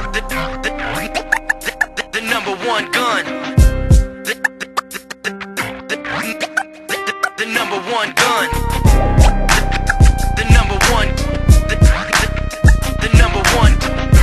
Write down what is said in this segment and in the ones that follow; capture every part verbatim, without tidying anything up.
the, the, the, the number one gun. The, the, the, the, the number one gun. The, the number one. The, the, the number one.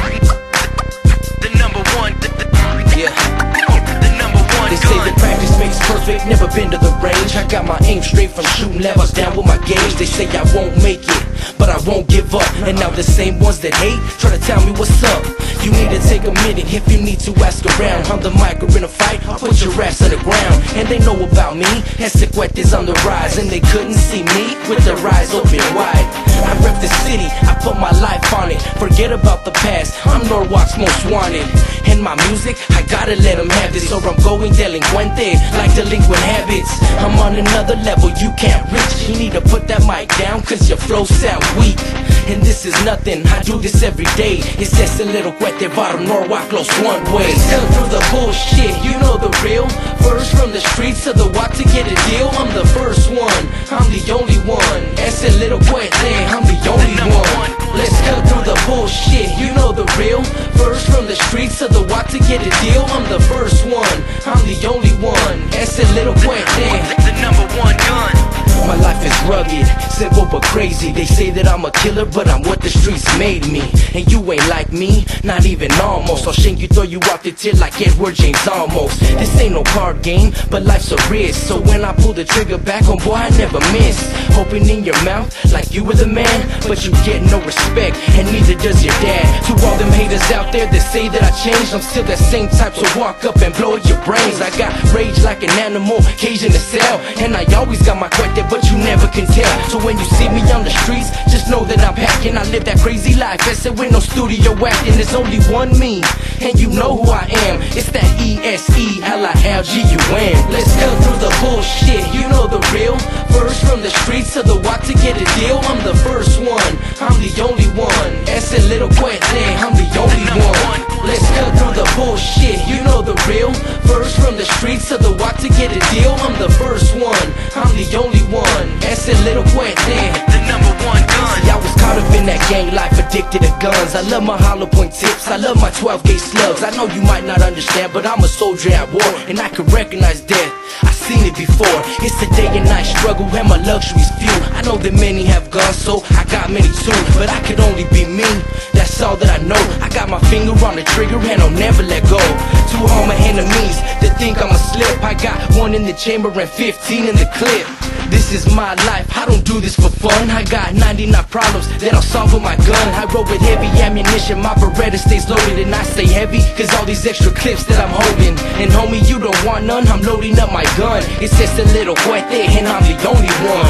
The number one. The, the, yeah. The number one. They say that practice makes perfect. Never been to the range. I got my aim straight from shooting levels down with my gauge. They say I won't make it, but I won't give up. And now the same ones that hate try to tell me what's up. You need to take a minute if you need to ask around. I'm the mic or in a fight, I'll put your ass on the ground. And they know about me, Essequette is on the rise. And they couldn't see me with their eyes open wide. I rep the city, I put my life on it. Forget about the past, I'm Norwalk's most wanted. And my music, I gotta let them have this, or I'm going delinquente, like delinquent habits. I'm on another level you can't reach. You need to put that mic down, cause your flow sound weak. And this is nothing, I do this every day. It's just a little cuete bottom, Norwalk close one way. Cut through the bullshit, you know the real. First from the streets to the walk to get a deal. I'm the first one, I'm the only one. Ese little cuete, I'm the only one. Let's cut through the bullshit, you know the real. First from the streets to the walk to get a deal. I'm the first one, I'm the only one. Ese little cuete, the number one gun. My life is rugged, simple but crazy. They say that I'm a killer, but I'm what the streets made me. And you ain't like me, not even almost. I'll shank you, throw you off the tilt like Edward James almost. This ain't no card game, but life's a risk. So when I pull the trigger back on, boy, I never miss. Opening your mouth like you were the man, but you get no respect, and neither does your dad. To all them haters out there that say that I changed, I'm still that same type, so walk up and blow your brains. I got rage like an animal, caged in a cell. And I always got my cuete, but you never can tell. So when you see me on the streets, just know that I'm packing. I live that crazy life, I said with no studio acting. There's only one me, and you know who I am. It's that E S E L I L G U M. Let's cut through the bullshit, you know the real. First from the streets to the walk to get a deal. I'm the first one, I'm the only one. Ese little cuete, I'm the only one. Let's cut through the bullshit, you know the real. First from the streets to the walk to get a deal. I'm the first one, I'm the only one. Ese little cuete, the number one gun. See, I was caught up in that gang life, addicted to guns. I love my hollow point tips, I love my twelve gauge slugs. I know you might not understand, but I'm a soldier at war, and I can recognize death. I've seen it before. It's a day and night struggle, and my luxury's few. I know that many have guns, so I got many too. But I could only be me, that's all that I know. I got my finger on the trigger and I'll never let go. To all my enemies that think I'm a slip, I got one in the chamber and fifteen in the clip. This is my life, I don't do this for fun. I got ninety-nine problems that I'll solve with my gun. I roll with heavy ammunition, my Beretta stays loaded. And I stay heavy, cause all these extra clips that I'm holding. And homie, you don't want none, I'm loading up my gun. It's just a little cuete, and I'm the only one.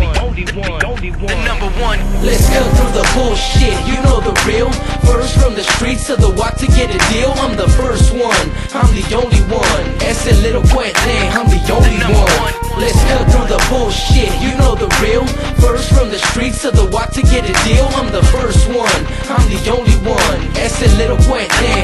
The number one. Let's cut through the bullshit, you know the real. First from the streets to the walk to get a deal. I'm the first one, I'm the only one. Ese little cuete, I'm the only one. Let's cut through the bullshit, you know the real. First from the streets to the walk to get a deal. I'm the first one, I'm the only one. Ese little cuete.